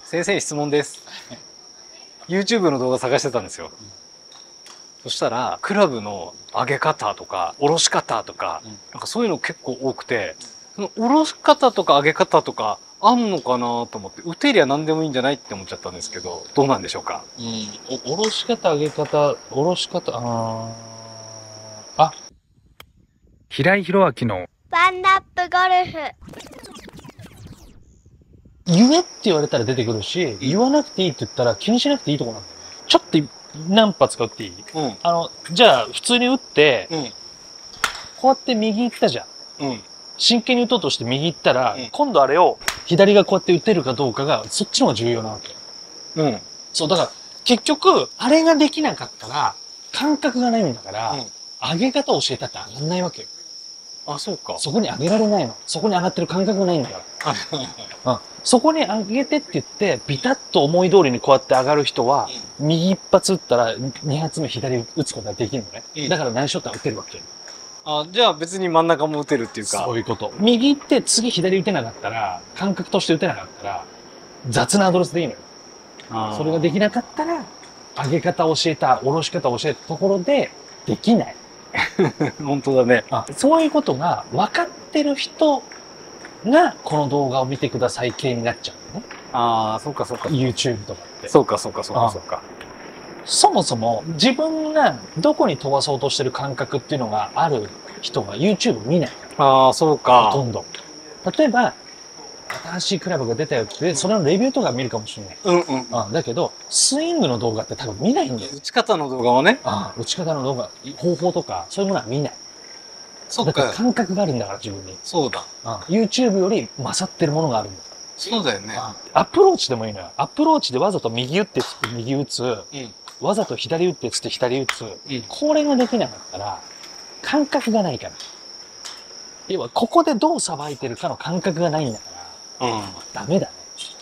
先生に質問です。YouTube の動画探してたんですよ。そしたら、クラブの上げ方とか、下ろし方とか、なんかそういうの結構多くて、その下ろし方とか上げ方とか、あんのかなと思って、打てりゃ何でもいいんじゃないって思っちゃったんですけど、どうなんでしょうか。 下ろし方、上げ方、下ろし方、平井宏明のワンナップゴルフ。 言えって言われたら出てくるし、言わなくていいって言ったら気にしなくていいとこなんだよね。ちょっと何発か打っていい？じゃあ普通に打って、こうやって右行ったじゃん。真剣に打とうとして右行ったら、今度あれを左がこうやって打てるかどうかが、そっちの方が重要なわけ。そう、だから結局、あれができなかったら、感覚がないんだから、上げ方を教えたって上がんないわけよ。 あ、そうか。 そこに上げられないの。そこに上がってる感覚がないんだから。そこに上げてって言って、ビタッと思い通りにこうやって上がる人は、右一発打ったら二発目左打つことができるのね。だからナイスショットは打てるわけ。 じゃあ別に真ん中も打てるっていうか。 そういうこと。右行って次左打てなかったら、感覚として打てなかったら、雑なアドレスでいいのよ。それができなかったら、上げ方を教えた、下ろし方を教えたところで、できない。 本当だね。 そういうことが分かってる人が、この動画を見てください系になっちゃうのね。 そうかそうか。 YouTube とかって。 そうかそうかそうかそうか。 そもそも自分がどこに飛ばそうとしてる感覚っていうのがある人が YouTube 見ない。 そうか。 ほとんど。例えば、新しいクラブが出たよって、それのレビューとか見るかもしれない。だけど、スイングの動画って多分見ないんだよ。 打ち方の動画はね。 打ち方の動画、方法とか、そういうものは見ない。 そうか。 だから感覚があるんだから自分に。 そうだ。 YouTube より勝ってるものがあるんだ。 そうだよね。 アプローチでもいいのよ。アプローチでわざと右打ってつって右打つ。わざと左打ってつって左打つ。これができなかったら、感覚がないから。要は、ここでどうさばいてるかの感覚がないんだから、ダメだね。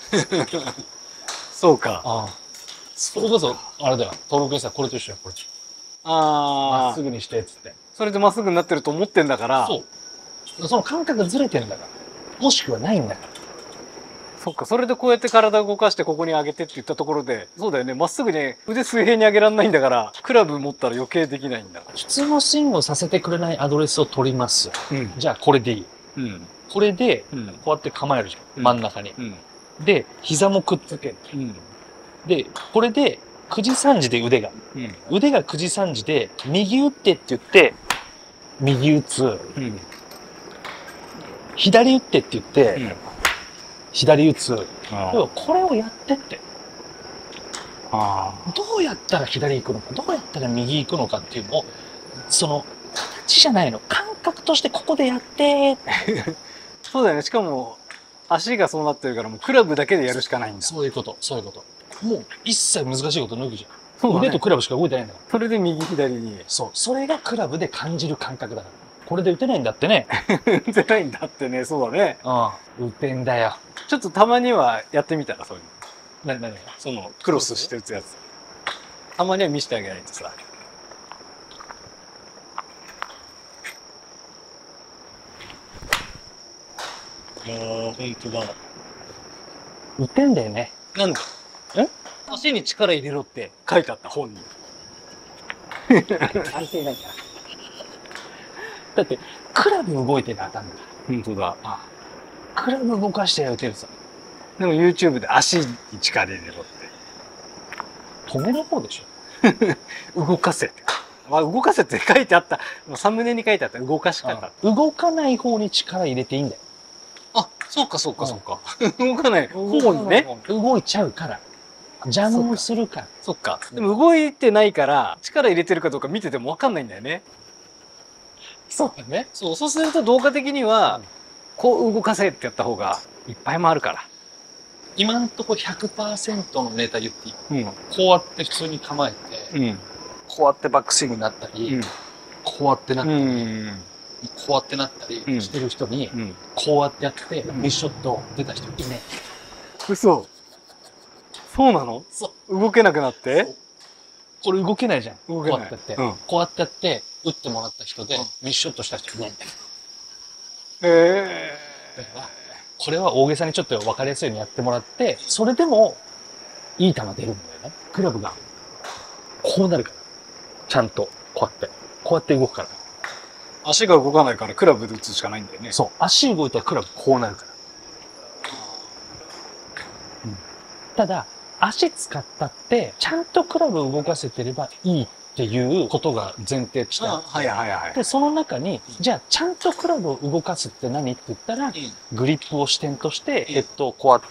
そうか。 それこそ、あれだよ。登録したらこれと一緒や、これと一緒。まっすぐにして、つって。 それでまっすぐになってると思ってんだから。 そう。その感覚がずれてるんだから。もしくはないんだから。 そっか、それでこうやって体を動かしてここに上げてって言ったところで、そうだよね、まっすぐね、腕水平に上げられないんだから、クラブ持ったら余計できないんだ。 普通のスイングをさせてくれないアドレスを取ります。じゃあこれでいい。これで、こうやって構えるじゃん。真ん中に。で、膝もくっつける。で、これで、9時3時で腕が。腕が9時3時で、右打ってって言って、右打つ。左打ってって言って、左打つ。要はこれをやってって。どうやったら左行くのか、どうやったら右行くのかっていうのを、その、形じゃないの。感覚としてここでやって。 そうだよね。しかも、足がそうなってるから、もうクラブだけでやるしかないんだ。 そういうこと、そういうこと。もう一切難しいこと抜くじゃん。腕とクラブしか動いてないんだから。 それで右左に。 そう。それがクラブで感じる感覚だから。これで打てないんだってね。 打てないんだってね、そうだね。 打てんだよ。 ちょっとたまにはやってみたら、そういうの。 何その、クロスして打つやつ。たまには見せてあげないとさ。ほんとだ。 打てんだよね。 なんだ足に力入れろって書いてあった本に。 関係ないから。だって、クラブ動いてる当たんだ。 本当だ。 クラブ動かして打てるさ。 でも YouTube で足に力入れろって。 止める方でしょ動かせって。動かせって書いてあった。サムネに書いてあった動かし方。 動かない方に力入れていいんだよ。 そうかそうかそうか。動かない方にね。 動いちゃうから。邪魔をするから。 そっか。でも動いてないから、力入れてるかどうか見ててもわかんないんだよね。 そうだね。 そうすると動画的には、こう動かせってやった方がいっぱい回るから。 今んとこ 100% のネタ言っていい？こうやって普通に構えて、こうやってバックスイングになったり、こうやってなったり、こうやってなったりしてる人に、こうやってやって、ミスショット出た人いねえ。嘘。そうなの？ そう。 動けなくなって？ これ動けないじゃん。 動けない。 こうやってやって、こうやってやって、打ってもらった人で、ミスショットした人いないんだよ。 へえ。 これは大げさにちょっと分かりやすいようにやってもらって、それでもいい球出るんだよね。クラブがこうなるから。ちゃんとこうやって動くから。 足が動かないからクラブで打つしかないんだよね。 そう。足動いたらクラブこうなるから。ただ、足使ったって、ちゃんとクラブを動かせてればいいっていうことが前提としてあって。 はいはいはい。 で、その中に、じゃあ、ちゃんとクラブを動かすって何って言ったら、グリップを支点として、こうやって、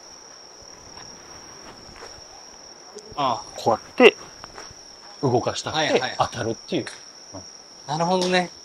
こうやって、動かしたって当たるっていう。 なるほどね。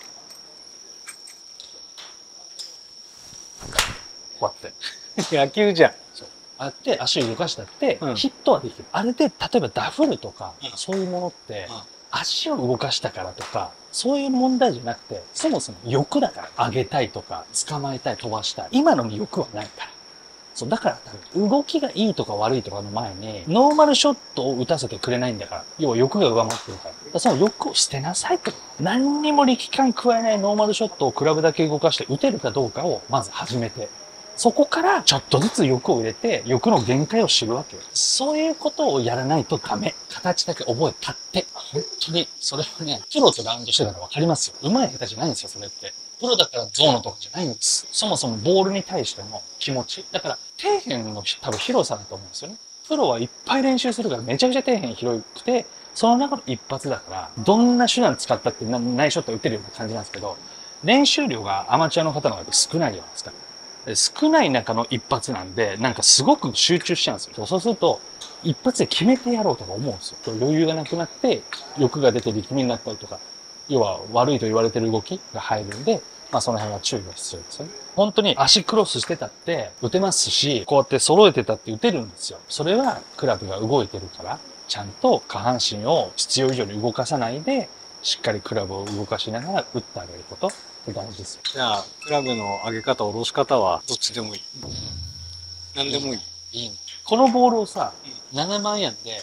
こうやって。 野球じゃん。 ああやって足を動かしたって、ヒットはできる。あれで、例えばダフルとか、そういうものって、足を動かしたからとか、そういう問題じゃなくて、そもそも欲だから。上げたいとか、捕まえたい、飛ばしたい。今のに欲はないから。そう、だから多分、動きがいいとか悪いとかの前に、ノーマルショットを打たせてくれないんだから。要は欲が上回ってるから。だからその欲を捨てなさいって。何にも力感加えないノーマルショットをクラブだけ動かして打てるかどうかをまず始めて。そこからちょっとずつ欲を入れて、欲の限界を知るわけよ。そういうことをやらないとダメ。形だけ覚えたって。本当に、それはね、プロとラウンドしてたらわかりますよ。上手い下手じゃないんですよ、それって。プロだからゾーンのとかじゃないんです。そもそもボールに対しての気持ち。だから、底辺の多分広さだと思うんですよね。プロはいっぱい練習するからめちゃくちゃ底辺広くて、その中の一発だから、どんな手段使ったってナイスショット打てるような感じなんですけど、練習量がアマチュアの方の方が少ないじゃないですか。少ない中の一発なんで、なんかすごく集中しちゃうんですよ。そうすると、一発で決めてやろうとか思うんですよ。余裕がなくなって、欲が出て力みになったりとか、要は悪いと言われてる動きが入るんで、まあその辺は注意が必要ですよね。本当に足クロスしてたって打てますし、こうやって揃えてたって打てるんですよ。それはクラブが動いてるから、ちゃんと下半身を必要以上に動かさないで、しっかりクラブを動かしながら打ってあげることって大事ですよ。 じゃあ、クラブの上げ方、下ろし方はどっちでもいい。何でもいい。 いいね。このボールをさ、7万円で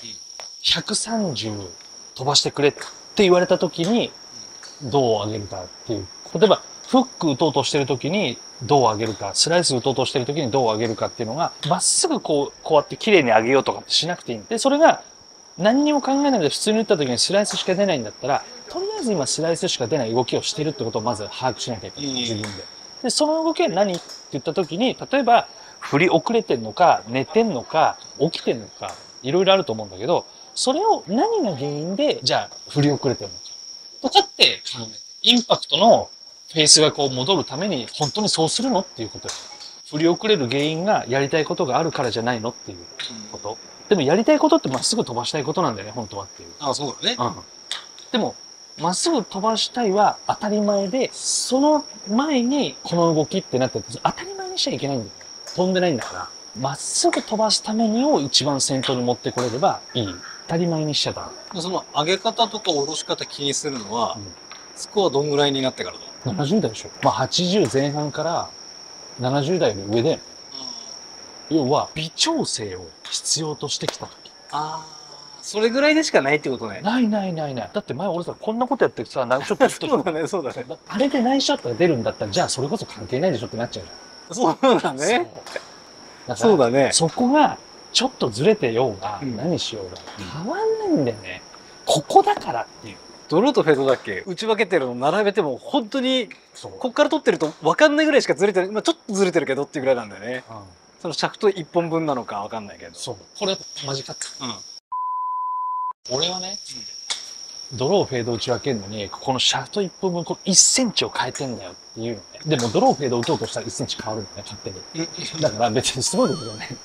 130飛ばしてくれって言われた時に、どう上げるかっていう。例えば、フック打とうとしてる時にどう上げるか、スライス打とうとしてる時にどう上げるかっていうのが、まっすぐこうやって綺麗に上げようとかってしなくていいんで、それが何にも考えないで普通に打った時にスライスしか出ないんだったら、とりあえず今スライスしか出ない動きをしてるってことをまず把握しなきゃいけない。自分で。で、その動きは何って言った時に、例えば、振り遅れてんのか、寝てんのか、起きてんのか、いろいろあると思うんだけど、それを何が原因で、じゃあ振り遅れてるのか。とかって考えて、インパクトのフェースがこう戻るために、本当にそうするのっていうことです。振り遅れる原因がやりたいことがあるからじゃないのっていうこと。でもやりたいことってまっすぐ飛ばしたいことなんだよね、本当はっていう。 ああ、そうだね。 でも、まっすぐ飛ばしたいは当たり前で、その前にこの動きってなってて、当たり前にしちゃいけないんだよ。飛んでないんだから。まっすぐ飛ばすためにを一番先頭に持ってこれればいい。当たり前にしちゃダメ。 その上げ方とか下ろし方気にするのは、スコアどんぐらいになってからだ？ 70 代でしょ。まあ80前半から70代より上で、要は微調整を必要としてきた時。 ああ、それぐらいでしかないってことね。 ない。だって前俺さ、こんなことやってさ、ナイスショットそうだね、そうだね。 あれでナイスショットが出るんだったら、じゃあそれこそ関係ないでしょってなっちゃうじゃん。 そうだね。 そうだね。 そこが、ちょっとずれてようが、何しようが、変わんないんだよね。ここだからっていう。 ドローとフェードだっけ打ち分けてるの並べても、本当に、こっから取ってると分かんないぐらいしかずれてる。まあちょっとずれてるけどっていうぐらいなんだよね。そのシャフト1本分なのか分かんないけど。 そう。これ、マジかった。俺はね、ドローフェード打ち分けるのに、このシャフト1本分、この1センチを変えてんだよっていうのね。でもドローフェード打とうとしたら1センチ変わるのね、勝手に。だから別にすごいことだよね。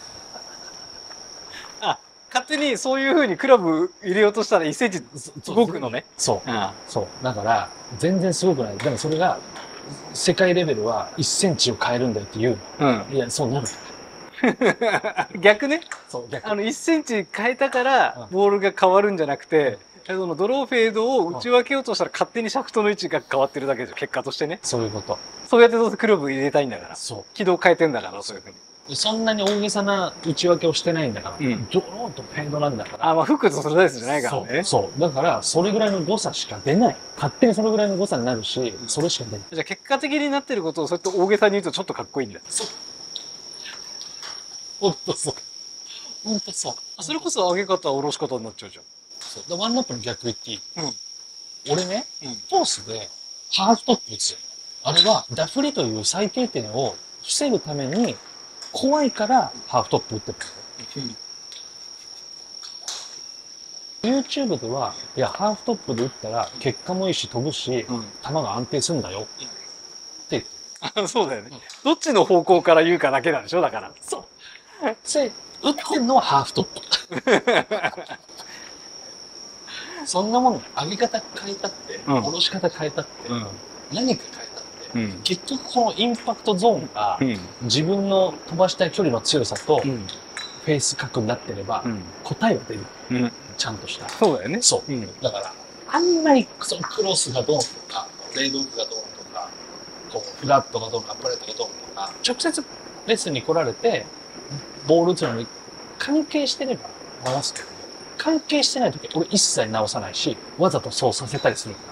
あ、勝手にそういう風にクラブ入れようとしたら1センチ動くのね。 そう。そう。だから、全然すごくない。でもそれが、世界レベルは1センチを変えるんだよって言うの。いや、そうなる。 逆ね。 そう、逆。 1センチ変えたから、ボールが変わるんじゃなくて、そのドローフェードを打ち分けようとしたら勝手にシャフトの位置が変わってるだけでしょ、結果としてね。 そういうこと。 そうやってどうせクラブ入れたいんだから。 そう。 軌道変えてんだから、そういうふうに。 そんなに大げさな打ち分けをしてないんだから、ドローとフェードなんだから。 まあ、フックとスライスじゃないからね。 そう。だから、それぐらいの誤差しか出ない。勝手にそれぐらいの誤差になるし、それしか出ない。 じゃあ、結果的になってることを、そうやって大げさに言うとちょっとかっこいいんだよ。 そう。ほんとそう。ほんとそう。 それこそ上げ方、下ろし方になっちゃうじゃん。 そう。ワンナップの逆言っていい？俺ね、 うん、 コースでハーフトップ打つよ。あれは、ダフリという最低点を防ぐために、怖いからハーフトップ打ってるんだよ。YouTube では、いや、ハーフトップで打ったら結果もいいし飛ぶし、球が安定するんだよ。って言ってる。そうだよね。どっちの方向から言うかだけなんでしょだから。 そう。打ってんのはハーフトップ。そんなもん、上げ方変えたって、下ろし方変えたって、何か変えたって、結局このインパクトゾーンが、自分の飛ばしたい距離の強さと、フェース角になってれば、答えは出る。ちゃんとした。 そうだよね。 そう。だから、あんまりそのクロスがどうとか、レイドオフがどうとか、こうフラットがどうとか、アップライトがどうとか、直接レッスンに来られて、ボール打つのに関係してれば直すけど、関係してないとき俺一切直さないし、わざとそうさせたりするから。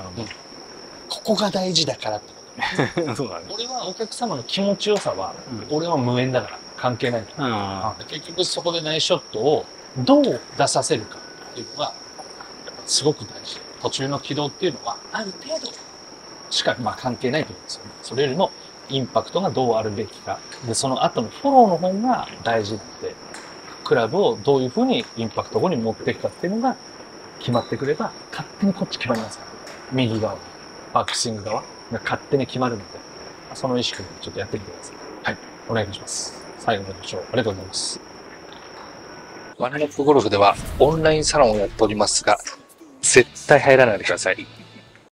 ここが大事だからってこと。そうだね。俺はお客様の気持ちよさは、俺は無縁だから関係ないから。結局そこでナイスショットをどう出させるかっていうのが、やっぱすごく大事。途中の軌道っていうのは、ある程度しか関係ないと思うんですよね。それよりも、インパクトがどうあるべきか。で、その後のフォローの方が大事って、クラブをどういう風にインパクト後に持っていくかっていうのが決まってくれば、勝手にこっち決まりますから。右側、バックスイング側が勝手に決まるので、その意識でちょっとやってみてください。はい。お願いします。最後までご視聴ありがとうございます。 ワンナップゴルフではオンラインサロンをやっておりますが、絶対入らないでください。